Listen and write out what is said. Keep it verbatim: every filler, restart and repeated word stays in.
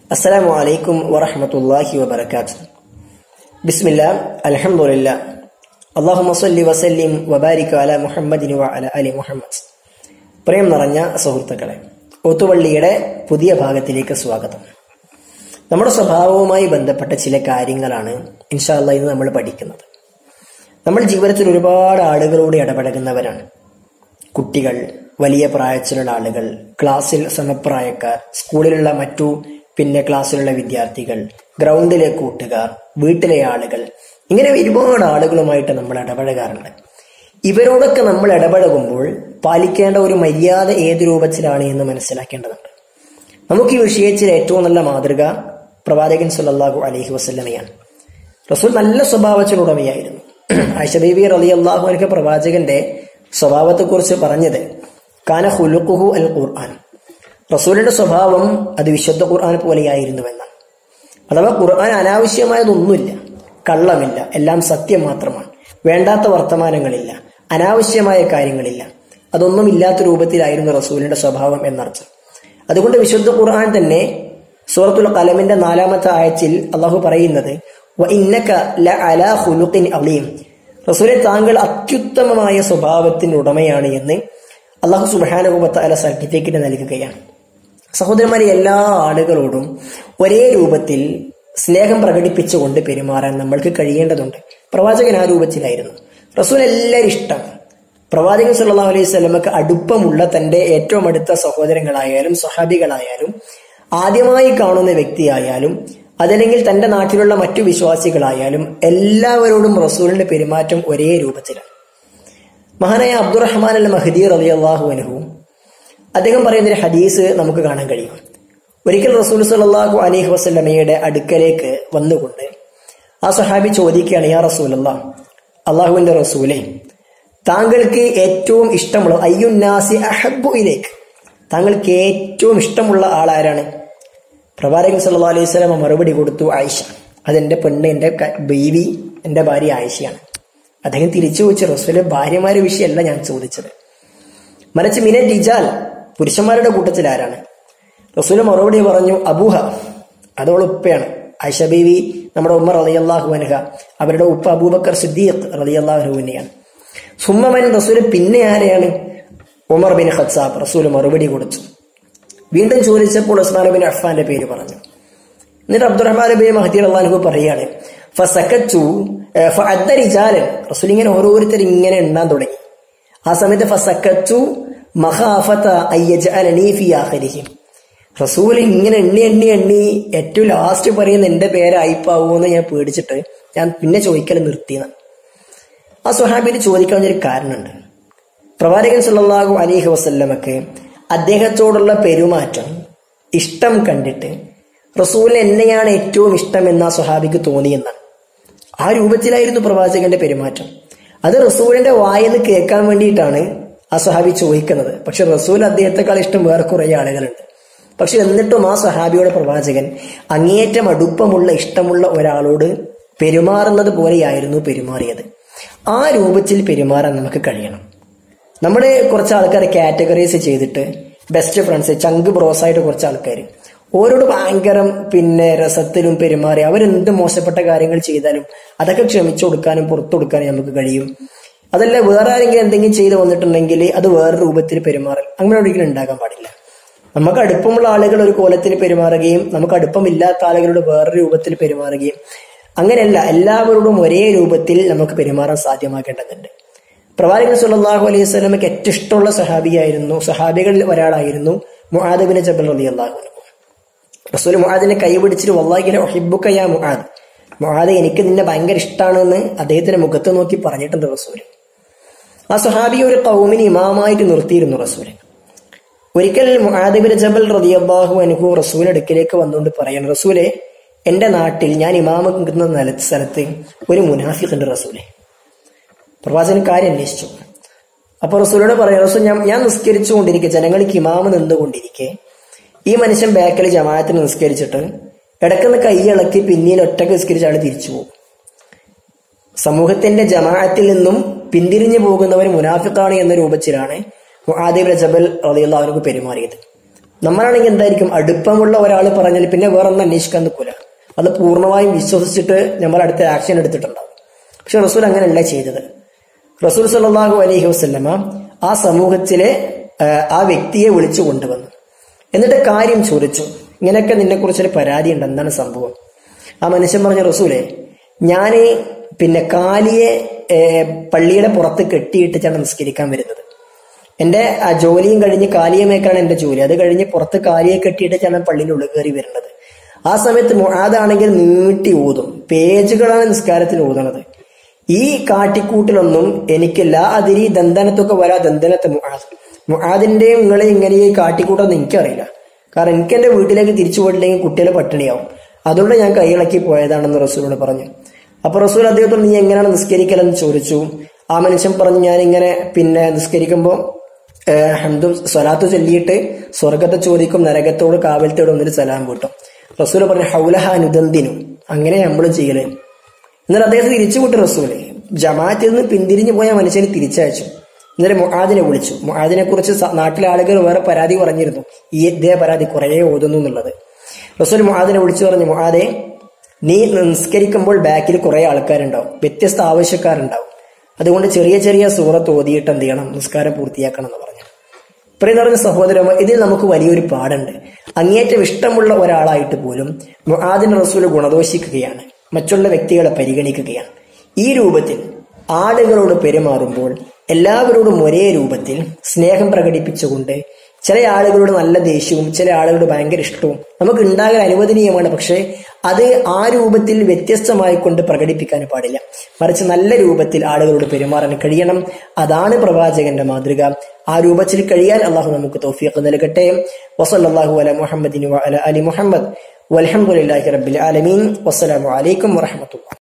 അസ്സലാമു അലൈക്കും വറഹ്മത്തുള്ളാഹി വബറകാതുഹു. ബിസ്മില്ലാ അൽഹംദുലില്ലാ അല്ലാഹുമ്മ സ്വല്ലി വസല്ലിം വബാരിക് അലാ മുഹമ്മദിൻ വഅലാ ആലി മുഹമ്മദ്. പ്രിയം നിറഞ്ഞ സുഹൃത്തുക്കളെ, ഓത്തുവള്ളിയുടെ പുതിയ ഭാഗത്തിലേക്ക് സ്വാഗതം. നമ്മുടെ സ്വഭാവവുമായി ബന്ധപ്പെട്ട ചില കാര്യങ്ങളാണ് ഇൻഷാ അല്ലാഹ് ഇന്ന് നമ്മൾ പഠിക്കുന്നത്. നമ്മൾ ജീവിതത്തിൽ ഒരുപാട് ആളുകളോട് ഇടപഴകുന്നവരാണ്. കുട്ടികൾ, വലിയ പ്രായത്തിലുള്ള ആളുകൾ, ക്ലാസ്സിൽ സമപ്രായക്കാർ, സ്കൂളിലുള്ള മറ്റു പിന്നെ ക്ലാസ്സിലുള്ള വിദ്യാർത്ഥികൾ, ഗ്രൗണ്ടിലെ കൂട്ടുകാർ, വീട്ടിലെ ആളുകൾ, ഇങ്ങനെ ഒരുപാട് ആളുകളുമായിട്ട് നമ്മൾ ഇടപഴകാറുണ്ട്. ഇവരോടൊക്കെ നമ്മൾ ഇടപഴകുമ്പോൾ പാലിക്കേണ്ട ഒരു മര്യാദ ഏത് രൂപത്തിലാണ് എന്ന് മനസ്സിലാക്കേണ്ടതുണ്ട്. നമുക്ക് ഈ വിഷയത്തിൽ ഏറ്റവും നല്ല മാതൃക പ്രവാചകൻ സല്ലല്ലാഹു അലൈഹി വസല്ലമയാണ്. റസൂൽ നല്ല സ്വഭാവത്തിനുടമയായിരുന്നു. ആയിഷ ബീവി റളിയല്ലാഹു അൻഹ പ്രവാചകന്റെ സ്വഭാവത്തെ കുറിച്ച് പറഞ്ഞത് കാന ഖുലുഖുഹു അൽ ഖുർആൻ, റസൂലിന്റെ സ്വഭാവം അത് വിശുദ്ധ ഖുർആൻ പോലെയായിരുന്നുവെന്നാണ്. അഥവാ ഖുർആൻ അനാവശ്യമായതൊന്നുമില്ല, കള്ളമില്ല, എല്ലാം സത്യം മാത്രമാണ്. വേണ്ടാത്ത വർത്തമാനങ്ങളില്ല, അനാവശ്യമായ കാര്യങ്ങളില്ല, അതൊന്നും ഇല്ലാത്ത രൂപത്തിലായിരുന്നു റസൂലിന്റെ സ്വഭാവം എന്നർത്ഥം. അതുകൊണ്ട് വിശുദ്ധ ഖുർആൻ തന്നെ സൂറത്തുൽ ഖലമിന്റെ നാലാമത്തെ ആയത്തിൽ അള്ളാഹു പറയുന്നത് വഇന്നക ലഅലാ ഖുലുഖിൻ അളീം, റസൂലെ താങ്കൾ അത്യുത്തമമായ സ്വഭാവത്തിന്റെ ഉടമയാണ് എന്ന് അള്ളാഹു സുബ്ഹാനഹു വ തആല സർട്ടിഫിക്കറ്റ് നൽകുകയാണ്. സഹോദരന്മാരെ, എല്ലാ ആളുകളോടും ഒരേ രൂപത്തിൽ സ്നേഹം പ്രകടിപ്പിച്ചുകൊണ്ട് പെരുമാറാൻ നമ്മൾക്ക് കഴിയേണ്ടതുണ്ട്. പ്രവാചകൻ ആ രൂപത്തിലായിരുന്നു. റസൂൽ എല്ലാവരും ഇഷ്ടം. പ്രവാചകൻ സല്ലല്ലാഹു അലൈഹി വസല്ലമക്ക് അടുപ്പമുള്ള തന്റെ ഏറ്റവും അടുത്ത സഹോദരങ്ങളായാലും സ്വഹാബികളായാലും ആദ്യമായി കാണുന്ന വ്യക്തിയായാലും അതല്ലെങ്കിൽ തന്റെ നാട്ടിലുള്ള മറ്റു വിശ്വാസികളായാലും എല്ലാവരോടും റസൂലിന്റെ പെരുമാറ്റം ഒരേ രൂപത്തിലാണ്. മഹാനായ അബ്ദുറഹ്മാൻ അൽ മഹ്ദി റളിയല്ലാഹു അൻഹു അദ്ദേഹം പറയുന്നൊരു ഹദീസ് നമുക്ക് കാണാൻ കഴിയും. ഒരിക്കൽ റസൂൽ സല്ലല്ലാഹു അലൈഹി വസല്ലമയുടെ അടുക്കലേക്ക് വന്നുകൊണ്ട് ആ സ്വഹാബി ചോദിക്കുകയാണ്, യാ റസൂലല്ലാഹ്, അള്ളാഹുവിന്റെ റസൂലേ, താങ്കൾക്ക് ഏറ്റവും ഇഷ്ടമുള്ള അയ്യുന്നാസി അഹബ്ബു ഇലൈക്, താങ്കൾക്ക് ഏറ്റവും ഇഷ്ടമുള്ള ആളാരാണ്? പ്രവാചകൻ സല്ലല്ലാഹു അലൈഹി വസല്ലമ മറുപടി കൊടുത്തു, ആയിഷ, അതെന്റെ പെണ്ണ്, എന്റെ ബീവി, എന്റെ ഭാര്യ ആയിഷയാണ്. അദ്ദേഹം തിരിച്ചു ചോദിച്ചു, റസൂലെ, ഭാര്യമാരുടെ വിഷയമല്ല ഞാൻ ചോദിച്ചത്, മറിച്ച് മിന റിജാൽ, പുരുഷന്മാരുടെ കൂട്ടത്തിൽ ആരാണ്? റസൂൽ മറുപടി പറഞ്ഞു, അബൂഹ, അതോളെ ഉപ്പയാണ്. ആയിഷ ബീവി നമ്മുടെ ഉമ്മർ റളിയല്ലാഹു അൻഹ, അവരുടെ ഉപ്പ അബൂബക്കർ സിദ്ദീഖ് റളിയല്ലാഹു അൻഹു തന്നെയാണ്. സുമ്മമൻ, റസൂൽ പിന്നെ ആരെയാണ്? Umar bin Khattab. റസൂൽ മറുപടി കൊടുത്തു. വീണ്ടും ചോദിച്ചപ്പോൾ ഉസ്മാൻ ബിൻ അഫ്ഫാന്റെ പേര് പറഞ്ഞു. എന്നിട്ട് അബ്ദുറഹ്മാൻ ബിൻ മഹ്ദി റളിയല്ലാഹു അൻഹു പറയാണ്, ഫസക്കത്തു ഫഅദ്ദ റിജാലൻ, റസൂൽ ഇങ്ങനെ ഓരോരുത്തർ ഇങ്ങനെ എണ്ണാൻ തുടങ്ങി. ആ സമയത്ത് ഫസക്കത്തു മഖാഫത അയ്യജഅലനി ഫി ആഖിരിഹിം, റസൂൽ ഇങ്ങനെ എണ്ണി എണ്ണി എണ്ണി ഏറ്റവും ലാസ്റ്റ് പറയുന്ന എന്റെ പേരായിപ്പാവൂന്ന് ഞാൻ പേടിച്ചിട്ട് ഞാൻ പിന്നെ ചോദിക്കൽ നിർത്തിയെന്ന്. ആ സ്വഹാബിന് ചോദിക്കാൻ ഒരു കാരണമുണ്ട്. പ്രവാചകൻ സല്ലല്ലാഹു അലൈഹി വസല്ലമക്ക് അദ്ദേഹത്തോടുള്ള പെരുമാറ്റം ഇഷ്ടം കണ്ടിട്ട് റസൂലിന് എന്നെയാണ് ഏറ്റവും ഇഷ്ടം എന്ന് ആ സ്വഹാബിക്ക് തോന്നിയെന്നാണ്. ആ രൂപത്തിലായിരുന്നു പ്രവാചകന്റെ പെരുമാറ്റം. അത് റസൂലിന്റെ വായെന്ന് കേൾക്കാൻ വേണ്ടിയിട്ടാണ് ആ സ്വഹാബി ചോദിക്കുന്നത്. പക്ഷെ റസൂൽ അദ്ദേഹത്തെക്കാൾ ഇഷ്ടം വേറെ കുറെ ആളുകളുണ്ട്. പക്ഷെ എന്നിട്ടും ആ സ്വഹാബിയുടെ പ്രവാചകൻ അങ്ങേയറ്റം അടുപ്പമുള്ള ഇഷ്ടമുള്ള ഒരാളോട് പെരുമാറുന്നത് പോലെയായിരുന്നു പെരുമാറിയത്. ആ രൂപത്തിൽ പെരുമാറാൻ നമുക്ക് കഴിയണം. നമ്മുടെ കുറച്ച് ആൾക്കാരെ കാറ്റഗറൈസ് ചെയ്തിട്ട് ബെസ്റ്റ് ഫ്രണ്ട്സ്, ചങ്ക് ബ്രോസ് ആയിട്ട് കുറച്ച് ആൾക്കാർ ഓരോട് ഭയങ്കര പിന്നെ രസത്തിലും പെരുമാറി അവരെന്ത് മോശപ്പെട്ട കാര്യങ്ങൾ ചെയ്താലും അതൊക്കെ ക്ഷമിച്ചു കൊടുക്കാനും പുറത്തു കൊടുക്കാനും നമുക്ക് കഴിയും. അതല്ല വേറെ ആരെങ്കിലും എന്തെങ്കിലും ചെയ്ത് വന്നിട്ടുണ്ടെങ്കിൽ അത് വേറെ രൂപത്തിൽ പെരുമാറൽ അങ്ങനെ ഒരിക്കലും ഉണ്ടാകാൻ പാടില്ല. നമുക്ക് അടുപ്പമുള്ള ആളുകൾ ഒരു കോലത്തിൽ പെരുമാറുകയും നമുക്ക് അടുപ്പമില്ലാത്ത ആളുകളോട് വേറെ രൂപത്തിൽ പെരുമാറുകയും, അങ്ങനെയല്ല, എല്ലാവരോടും ഒരേ രൂപത്തിൽ നമുക്ക് പെരുമാറാൻ സാധ്യമാക്കേണ്ടതുണ്ട്. പ്രവാചകൻ സല്ലല്ലാഹു അലൈഹി വസല്ലമക്ക് ഏറ്റവും ഇഷ്ടമുള്ള സഹാബിയായിരുന്നു, സഹാബികളിൽ ഒരാളായിരുന്നു മുആദ് ബിൻ ജബൽ റളിയല്ലാഹു അൻഹു. റസൂൽ മുആദിനെ കൈ പിടിച്ചിട്ട് വല്ലാഹി ല ഉഹിബ്ബുക യാ മുആദ്, മുആദ് എനിക്ക് നിന്നെ ഭയങ്കര ഇഷ്ടമാണെന്ന് അദ്ദേഹത്തിന്റെ മുഖത്ത് നോക്കി പറഞ്ഞിട്ടുണ്ട് റസൂൽ. ആ സ്വഹാബി ഒരു ഖൗമിന് ഇമാമായിട്ട് നിർത്തിയിരുന്നു റസൂൽ. ഒരിക്കൽ മുആദ് ബിൻ ജബൽ റളിയല്ലാഹു അൻഹു റസൂലിന്റെ അടുക്കിലേക്ക് വന്നുകൊണ്ട് പറയാണ്, റസൂലെ, എന്റെ നാട്ടിൽ ഞാൻ ഇമാമ നിൽക്കുന്ന സ്ഥലത്ത് ഒരു മുനാഫിഖ് ഉണ്ട് റസൂലെ. പ്രവാചകൻ കാര്യം അന്വേഷിച്ചു. അപ്പൊ റസൂലോട് പറയാം, റസൂൽ, ഞാൻ ഞാൻ നിസ്കരിച്ചു കൊണ്ടിരിക്കെ, ജനങ്ങൾക്ക് ഇമാമ നിന്നുകൊണ്ടിരിക്കെ ഈ മനുഷ്യൻ ബാക്കിൽ ജമാഅത്തിന് നിസ്കരിച്ചിട്ട് ഇടക്കുന്ന കൈയിളക്കി പിന്നീട് ഒറ്റക്ക് നിസ്കരിച്ച് ആൾ തിരിച്ചു പോകും. സമൂഹത്തിന്റെ ജമാഅത്തിൽ നിന്നും പിന്തിരിഞ്ഞു പോകുന്നവർ മുനാഫിഖാണ് എന്ന രൂപത്തിലാണ് മുആദ് ഇബ്നു ജബൽ റളിയല്ലാഹു അൻഹു പെരുമാറിയത്. നമ്മളാണെങ്കിൽ എന്തായിരിക്കും, അടുപ്പമുള്ള ഒരാൾ പറഞ്ഞാൽ പിന്നെ വേറെ ഒന്നും അന്വേഷിക്കാൻ നിൽക്കൂല, അത് പൂർണ്ണമായും വിശ്വസിച്ചിട്ട് നമ്മൾ അടുത്ത ആക്ഷൻ എടുത്തിട്ടുണ്ടാവും. പക്ഷെ റസൂൽ അങ്ങനെയല്ല ചെയ്തത്. റസൂൽ സല്ലല്ലാഹു അലൈഹി വസല്ലമ ആ സമൂഹത്തിലെ ആ വ്യക്തിയെ വിളിച്ചു കൊണ്ടുവന്നു. എന്നിട്ട് കാര്യം ചോദിച്ചു, ഇങ്ങനെയൊക്കെ നിന്നെ കുറിച്ചൊരു പരാതി ഉണ്ട്, എന്താണ് സംഭവം? ആ മനുഷ്യൻ പറഞ്ഞ, റസൂലെ, ഞാന് പിന്നെ കാലിയെ പള്ളിയുടെ പുറത്ത് കെട്ടിയിട്ടിട്ടാണ് നിസ്കരിക്കാൻ വരുന്നത്. എന്റെ ആ ജോലിയും കഴിഞ്ഞ് കാലിയെ മേക്കാണ് എന്റെ ജോലി. അത് കഴിഞ്ഞ് പുറത്ത് കാലിയെ കെട്ടിയിട്ടാണ് പള്ളിയുടെ ഉള്ളിൽ കയറി വരുന്നത്. ആ സമയത്ത് മുആദാണെങ്കിൽ നീട്ടി ഊതും, പേജുകളാണ് നിസ്കാരത്തിൽ ഊതണത്. ഈ കാട്ടിക്കൂട്ടിലൊന്നും എനിക്ക് ലാ അതിരി ദന്തനത്തൊക്കെ വരാ ദന്തനത്തെ മുആദ് മുആദിന്റെയും നിങ്ങളെ ഇങ്ങനെ ഈ കാട്ടിക്കൂട്ടൊന്നും എനിക്കറിയില്ല. കാരണം എനിക്ക് എന്റെ വീട്ടിലേക്ക് തിരിച്ചു പോയിട്ടില്ലെങ്കിൽ കുട്ടികളെ പട്ടിണിയാവും. അതുകൊണ്ട് ഞാൻ കൈയിളക്കി പോയതാണെന്ന് റസൂലിനോട് പറഞ്ഞു. അപ്പൊ റസൂൽ അദ്ദേഹത്തോട് നീ എങ്ങനെയാണ് നിസ്കരിക്കലെന്ന് ചോദിച്ചു. ആ മനുഷ്യൻ പറഞ്ഞു, ഞാൻ ഇങ്ങനെ പിന്നെ നിസ്കരിക്കുമ്പോ ഹംദും സ്വലാത്തു ചൊല്ലിയിട്ട് സ്വർഗത്തെ ചോദിക്കും, നരകത്തോട് കാവലത്തോട് ഒന്നിന് സലാം കൂട്ടും. റസൂൽ പറഞ്ഞു, ഹൗലഹ അനുദന്തിനു, അങ്ങനെ നമ്മളും ചെയ്യല്. എന്നിട്ട് അദ്ദേഹത്തെ തിരിച്ചു വിട്ടു. റസൂല് ജമാഅത്തിൽ നിന്ന് പിന്തിരിഞ്ഞു പോയ മനുഷ്യനെ തിരിച്ചയച്ചു. എന്നിട്ട് മുആദിനെ വിളിച്ചു. മുആദിനെ കുറിച്ച് നാട്ടിലെ ആളുകൾ വേറെ പരാതി പറഞ്ഞിരുന്നു, ഈ ഇതേ പരാതി കുറെ ഓതുന്നു എന്നുള്ളത്. റസൂൽ മുആദിനെ വിളിച്ചു പറഞ്ഞു, മുആദെ, നീ നിസ്കരിക്കുമ്പോൾ ബാക്കിൽ കുറെ ആൾക്കാരുണ്ടാവും, വ്യത്യസ്ത ആവശ്യക്കാരുണ്ടാവും. അതുകൊണ്ട് ചെറിയ ചെറിയ സൂറത്ത് ഓതിയിട്ട് എന്ത് ചെയ്യണം, നിസ്കാരം പൂർത്തിയാക്കണം എന്ന് പറഞ്ഞു. ഇത്രയും പറഞ്ഞ സഹോദരന്മാർ, ഇതിൽ നമുക്ക് വലിയൊരു പാടുണ്ട്. അങ്ങേറ്റം ഇഷ്ടമുള്ള ഒരാളായിട്ട് പോലും മുആദിനെ റസൂൽ ഗുണദോഷിക്കുകയാണ്, മറ്റുള്ള വ്യക്തികളെ പരിഗണിക്കുകയാണ്. ഈ രൂപത്തിൽ ആളുകളോട് പെരുമാറുമ്പോൾ എല്ലാവരോടും ഒരേ രൂപത്തിൽ സ്നേഹം പ്രകടിപ്പിച്ചുകൊണ്ട്, ചില ആളുകളോട് നല്ല ദേഷ്യവും ചില ആളുകളോട് ഭയങ്കര ഇഷ്ടവും നമുക്ക് ഉണ്ടാകാൻ അനുവദനീയമാണ്. പക്ഷെ അത് ആ രൂപത്തിൽ വ്യത്യസ്തമായി കൊണ്ട് പ്രകടിപ്പിക്കാൻ പാടില്ല. മറിച്ച് നല്ല രൂപത്തിൽ ആളുകളോട് പെരുമാറാൻ കഴിയണം. അതാണ് പ്രവാചകന്റെ മാതൃക. ആ രൂപത്തിൽ കഴിയാൻ അള്ളാഹു നമുക്ക് തൗഫീഖ് നൽകട്ടെ. വസല്ലല്ലാഹു അലാ മുഹമ്മദിൻ വഅലാ ആലി മുഹമ്മദ് വൽഹംദുലില്ലാഹി റബ്ബിൽ ആലമീൻ. വസ്സലാമു അലൈക്കും വറഹ്മത്തുള്ളാഹി.